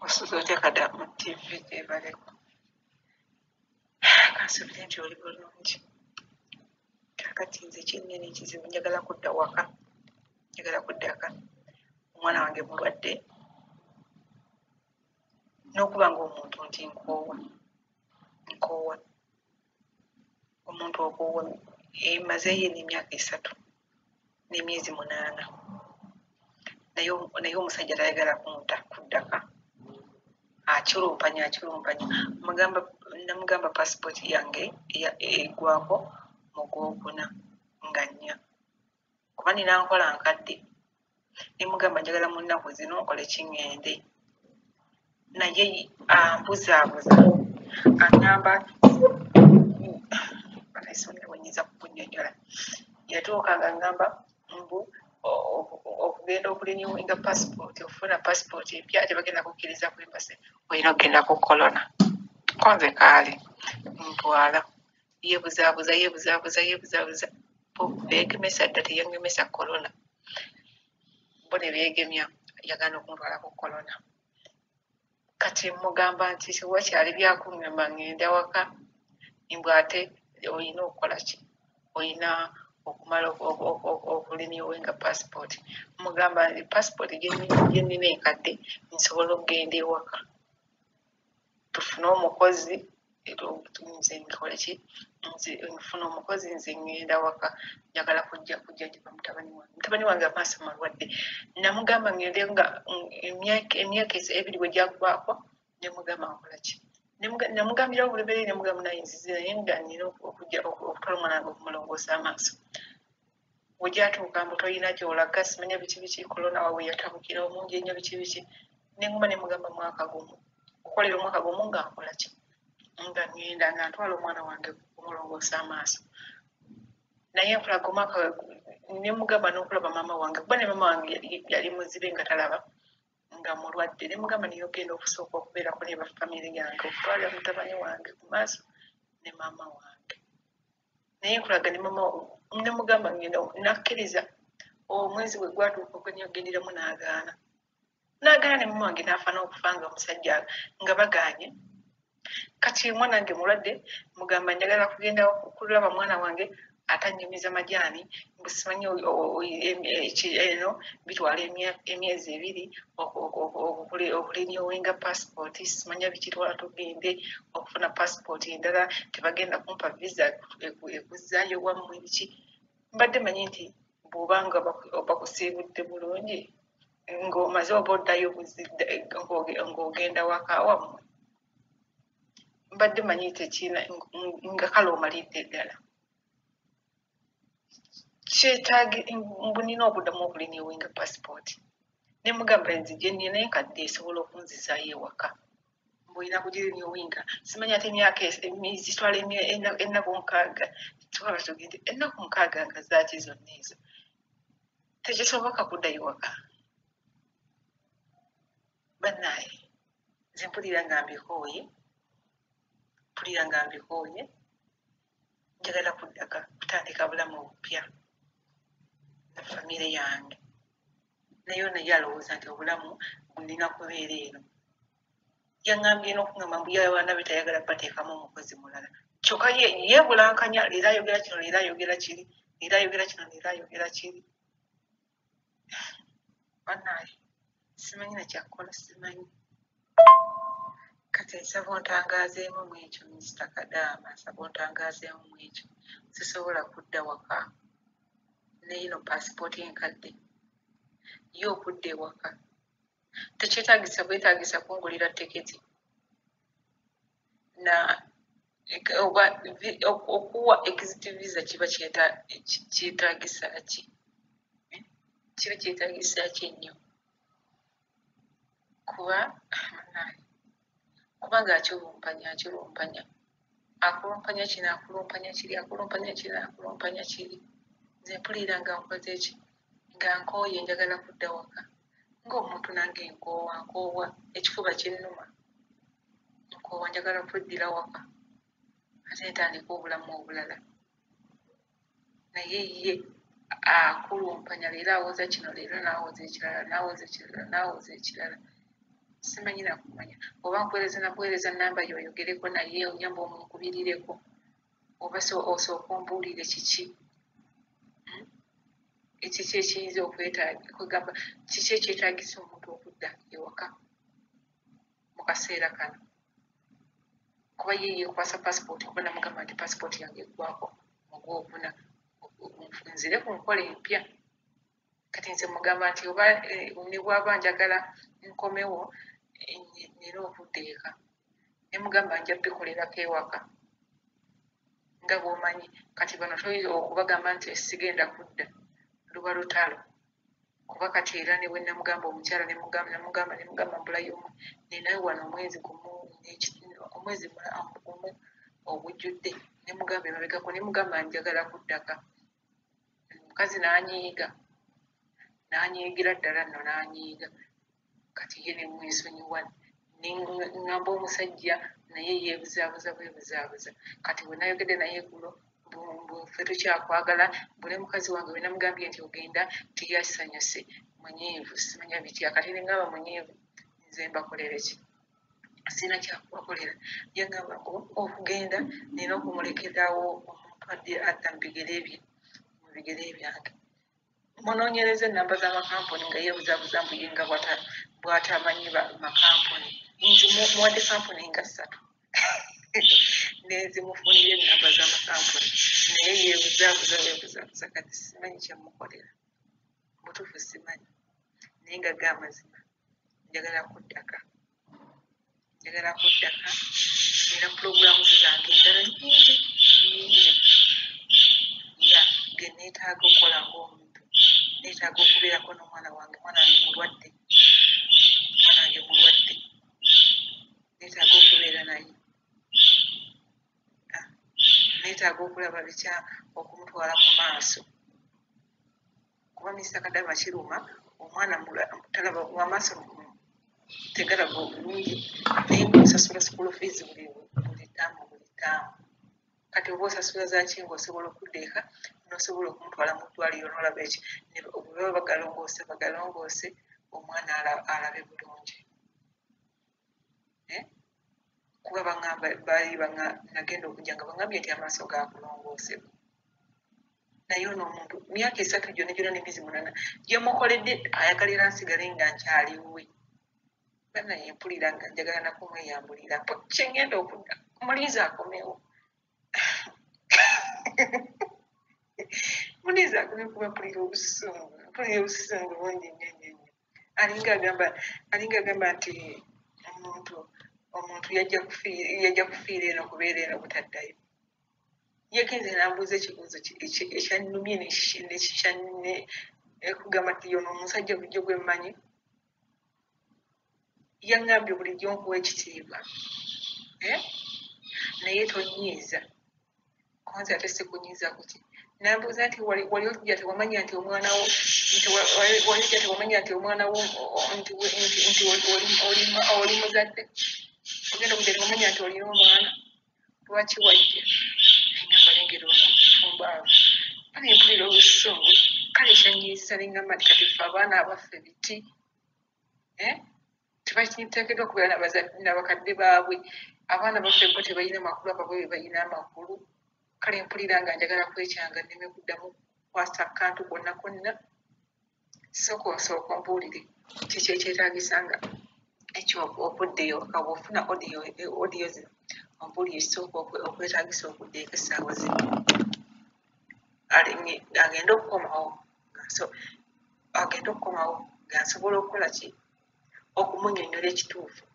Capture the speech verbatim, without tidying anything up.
Osuzote kada mu T V ebaleko. Kansubire nti oli bulungi. Kakati nze kinene ekizibu njagala kudda waka. Njagala kudda waka. Omwana wange mulwadde. N'okuba ng'omuntu nti nkoowa. Nkoowa. Omuntu okoowa emazeeyo n'emyaka esatu n'emyezi munaana. Naye naye omusajja tayagala kunta kuddaka. Akulumpanya akulumpanya. Mugamba namugamba passport yange eggwako mu Gwokuna nga nnya. Kuba nina nkola nkadde. Ne mugamba njagala mu nnaku zino nkole kingende. Naye ambuzaabuza. Aŋŋamba banaisomero bwenyiza kukunnyonnyola. Yatuuka nga ŋŋamba mbu okugenda okulinyiwinga passport ofuna passport empya tebagenda kukkiriza kwembase olina okgenda ku kolona. Konze kaali ntwala yeebuzaabuza yeebuzaabuza yeebuzaabuza beegemesa dda teyangemesa kolona bo ne beegemya yagaana okuntwala ku kolona. Kati mugamba nti wakyali byakuŋŋamba ŋŋenda waka mbw ate olina okukola ki olina okumala okulinyiwinga passport. Mugamba nti passport gye nnina enkadde nsobola okugenda ewaka tufune omukozi nze nkole ki nze nfuna omukozi nze ŋŋenda waka njagala kujja kujjanjaba mutabani wange. Mutabani wange amaaso malwadde. Namugamba ŋŋende nga emyaka ebiri bwe gyaggwaako ne mugamba nkola ki namugambira obulubeereri ne mugamba naye nzize naye nga nnina okujja okutwala omwana wange okumulongoosa amaaso. We gyatuuka mbu tolina gy'olaga simanya biki biki kolona wawe yatabukira omungi ennyo biki biki ne nguma ne mugamba mwaka gumu okukolera omwaka gumu nga nkola ki nga ŋŋenda nga ntwala omwana wange okumulongoosa amaaso. Naye nkulaga omwaka ne mugamba n'okulaba maama wange kuba ne maama wange yali muzibe nga talaba nga mulwadde. Ne mugamba niyo ogenda okusooka okubeerako ne bafamire yange okutwala mutabani wange ku maaso ne maama wange. Naye nkulaga ne maama ne mugamba ŋŋenda nakkiriza omwezi bwe gwatuuka ogwenyogenderamu n'agaana. N'agaana ne maama wange n'afa n'okufa nga omusajja nga bagaanye. Kati mwana wange mulwadde mugamba njagala kugenda kulaba mwana wange atanyumiza majaani mbu simanyi eno bitwala emyezi ebiri okulinyiwinga passport simanya bikitwala tugende okufuna passport endala tebagenda kumpa visa ekuzzaayo wammwe biki. Mbadde manyi nti bw'obanga bakusiibudde bulungi ng'omaze oba oddayo ng'ogenda waka wammwe mbadde manyi tekiina nga kale omalidde ddala. Kyetaagi mbu nina okuddamu okulinyiwinga passport. Ne mugamba nze gye nnina enkadde esobola okunzizaayo ewaka. Mbu olina kugirinyiwinga simanya ate emyaka zitwala ennaku nkaaga twala tugende ennaku nkaaga nga zaaki zonna ezo tekisoboka kuddayo waka. Bannaaye nze mpulira nga mbikooye mpulira nga mbikooye njagala kuddaka kutandika bulamu obupya na famire yange. Naye naye alowooza nti obulamu nina kubeera eno. Yaŋŋambye n'okuŋŋamba mbu ye abaana be tayagala bateekamu omukozi mulala. Kyokka ye yeebulankanya leero ayogera kino leero ayogera kiri leero ayogera kino leero ayogera kiri. Bannaaye simanyi na kyakkola simanyi. Kati nsaba ontangaazeemu mu ekyo minisita Kadaama nsaba ontangaazeemu mu ekyo. Sisobola kudda waka n'eno paasipooti enkadde ye okudda ewaka tekyetaagisa bwetaagisa kungulira tiketi na oba okuwa exit visa kiba kyetaagisa ki kiba kyetaagisa ki ennyo kuba kubanga akulumpanya akulumpanya akulumpanya kino akulumpanya kiri akulumpanya kino akulumpanya kiri. Nze mpulira nga nkoze ki nga nkooye njagala kudda waka ng'omuntu nange nkoowa nkoowa ekifuba kinnuma nkoowa njagala kweddira waka ate ntandika obulamu obulala. Naye ye akulumpanya leero awoza kino leero n'awoza ekirala n'awoza ekirala n'awoza ekirala. simanyi nakumanya oba nkuweereza nakuweereza namba yo oyogereko naye onyamba omunkubirireko oba osooka ombuulire kiki ekiki ekiyinza okwetagamba kiki ekyetaagisa omuntu okudda ewaka mu kaseera kano kuba ye yeekwasa passport kuba namugamba nti passport yange eggwako ogwokuna nfunzire ku nkola empya kati nze mugamba nti oba ne bwaba njagala nkomewo nina okudda eka ne mugamba nja bikolerako ewaka nga bw'omanyi kati bano toyinza okubagamba nti sigenda kudda luba lutalo kuba kati era ne bwe namugamba omukyala nemugamba nemugamba mbulayo ninawe wano omwezi gumu omwezi gumu ogujjudde nemugamba emabegako nemugamba njagala kuddaka omukazi n'anyiiga n'anyiigira ddala nno n'anyiiga kati ye nemwesonyiwa neŋŋamba omusajja naye yeebuzaabuza bwebuzaabuza kati bwe nayogedde naye eggulo ffe tukyakwagala bule mukazi wange we namugambye nti ogenda tiyasanyuse munyiivu simanya bitya kati neŋŋamba munyiivu nze mbakolere ki sina kyakubakolera yaŋŋamba okugenda nina okumulekerawo omuntu adde adda mu bigere bye mu bigere byange munoonyereza ennamba z'amakampuni nga yeebuzaabuza mbuye nga bw'atamanyi makampuni nzi muwadde kampuni nga ssatu nezimufunira ennamba z'amakampuni naye yeebuzaabuza beebuzaabuza kati simanyi kyamukolera mutuufu simanyi naye nga ga amazima njagala kuddaka njagala kuddaka era pulogulaamu zange endala nyingi nyingi ya ge neetaaga okukola ngaomuntu neetaaga okubeerako n'omwana wange mwana wange mulwadde mwana wange mulwadde neetaaga okubeera naye neetaaga okulaba bikya okumutwala ku maaso kuba minisita Kadaama kiruma omwana talaba wamaaso tegalaba obulungi naye ngaosasula school fees buli ttaamu buli ttaamu kati oba osasula zaki ngaosobola okudda eka nosobola okumutwala mu ddwaliro nolaba eki bwebaba bagalongoose bagalongoose omwana alabe bulungi kuba baŋŋamba baali nagenda okujja nga baŋŋambye nti amaaso gaakulongoosebwa naye ono omuntu myaka esatu gyonna gyonna n'emizi munana gyemukoledde ayagalira nsigale nga nkyaliwe banaye mpulira nga njagala nakumweyambulira kyengenda okudda muliizi akomewo muliizi akomye kuba mpulira obusungu mpulira obusungu bungi nnyo nnyo nnyo alinga agamba nti omuntu omuntu yajja kufiira eno kubeera eno butaddayo yegenze nambuuza ekibuuzo ekyannumye nekugamba nti yono omusajja bulijjo gwe mmanyi yaŋŋambye bulijjo nkuwa ekitiibwa naye tonyiiza konze ate sikunyiiza kuki nambuuza nti wali ojja tewamanya nti omwana wo wali ojja tewamanya nti omwana wo nti oli muzadde ogenda okujja tewamanya nti olina omwana lwaki wajja nabalengera ono omutumbaavu bale mpulira obusungu kale kyanyiisa neŋŋamba nti kati ffe abaana abaffe biti tebakiteekeddwa okubeera nabakadde baabwe abaana baffe bo tebalina makulu ababwe be balina amakulu kale mpulira nga njagala kwekyanga nneme kuddamu kwasa kantu konna konna sooka osooka ombuulire kiki ekyetaagisa nga ekyo okudda eyo waka bw'ofuna odiyo zino ombuulire ekisooka okwetaagisa okudda eka essaawa zino agenda okukomawo agenda okukomawo nga nsobola okukola ki okumunnyonnyola ekituufu